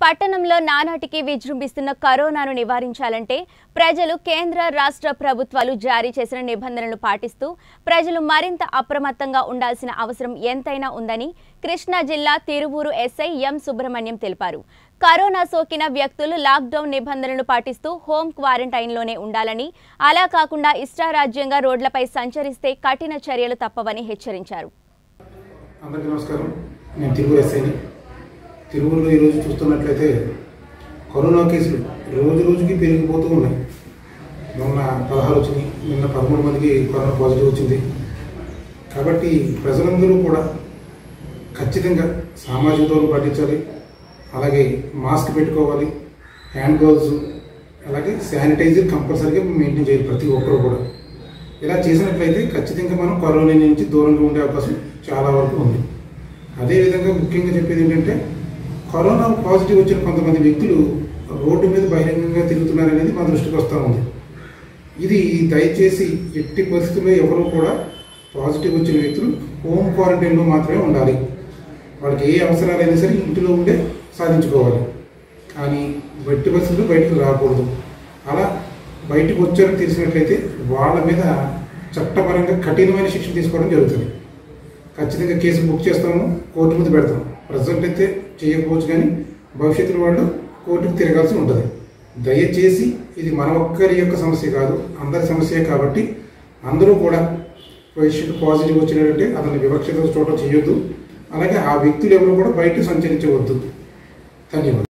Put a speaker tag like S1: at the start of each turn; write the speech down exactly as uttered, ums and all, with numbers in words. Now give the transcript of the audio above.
S1: పట్టణంలో నానాటికి విజృంభిస్తున్న కరోనాను నివారించాలంటే ప్రజలు కేంద్ర రాష్ట్ర ప్రభుత్వాలు జారీ చేసిన నిబంధనలను పాటిస్తూ ప్రజలు మరింత అప్రమత్తంగా ఉండాల్సిన అవసరం ఎంతైనా ఉందని కృష్ణా జిల్లా తిరువూరు ఎస్ఐ ఎం సుబ్రహ్మణ్యం తెలిపారు. కరోనా సోకిన వ్యక్తులు లాక్డౌన్ నిబంధనలు పాటిస్తూ హోం క్వారంటైన్లోనే ఉండాలని, అలా కాకుండా ఇష్టారాజ్యంగా రోడ్లపై సంచరిస్తే కఠిన చర్యలు తప్పవని హెచ్చరించారు.
S2: అందరికీ నమస్కారం. నేను తిరువూరు ఎస్ఐని. తిరువూరులో ఈరోజు చూస్తున్నట్లయితే కరోనా కేసులు రోజు రోజుకి పెరిగిపోతూ ఉన్నాయి. మొన్న పదహారు వచ్చినాయి, నిన్న పదమూడు మందికి కరోనా పాజిటివ్ వచ్చింది. కాబట్టి ప్రజలందరూ కూడా ఖచ్చితంగా సామాజిక దూరం పాటించాలి, అలాగే మాస్క్ పెట్టుకోవాలి, హ్యాండ్ గ్లౌస్, అలాగే శానిటైజర్ కంపల్సరీగా మెయింటైన్ చేయాలి ప్రతి ఒక్కరు కూడా. ఇలా చేసినట్లయితే ఖచ్చితంగా మనం కరోనా నుంచి దూరంగా ఉండే అవకాశం చాలా వరకు ఉంది. అదేవిధంగా ముఖ్యంగా చెప్పేది ఏంటంటే, కరోనా పాజిటివ్ వచ్చిన కొంతమంది వ్యక్తులు రోడ్డు మీద బహిరంగంగా తిరుగుతున్నారనేది మా దృష్టికి వస్తూ ఉంది. ఇది దయచేసి ఎట్టి పరిస్థితుల్లో ఎవరు కూడా పాజిటివ్ వచ్చిన వ్యక్తులు హోమ్ క్వారంటైన్లో మాత్రమే ఉండాలి. వాళ్ళకి ఏ అవసరాలైనా సరే ఇంటిలో ఉండే సాధించుకోవాలి, కానీ బయట పరిస్థితులు బయటకు రాకూడదు. అలా బయటకు వచ్చారని తెలిసినట్లయితే వాళ్ళ మీద చట్టపరంగా కఠినమైన శిక్ష తీసుకోవడం జరుగుతుంది. ఖచ్చితంగా కేసు బుక్ చేస్తాము, కోర్టు ముందు పెడతాం. ప్రజెంట్ అయితే చేయకపోవచ్చు, కానీ భవిష్యత్తులో వాళ్ళు కోర్టుకు తిరగాల్సి ఉంటుంది. దయచేసి ఇది మన ఒక్కరి యొక్క సమస్య కాదు, అందరి సమస్య కాబట్టి అందరూ కూడా పేషెంట్ పాజిటివ్ వచ్చినట్టే అతన్ని వివక్షత చోట చేయొద్దు. అలాగే ఆ వ్యక్తులు ఎవరు కూడా బయట సంచరించవద్దు. ధన్యవాదాలు.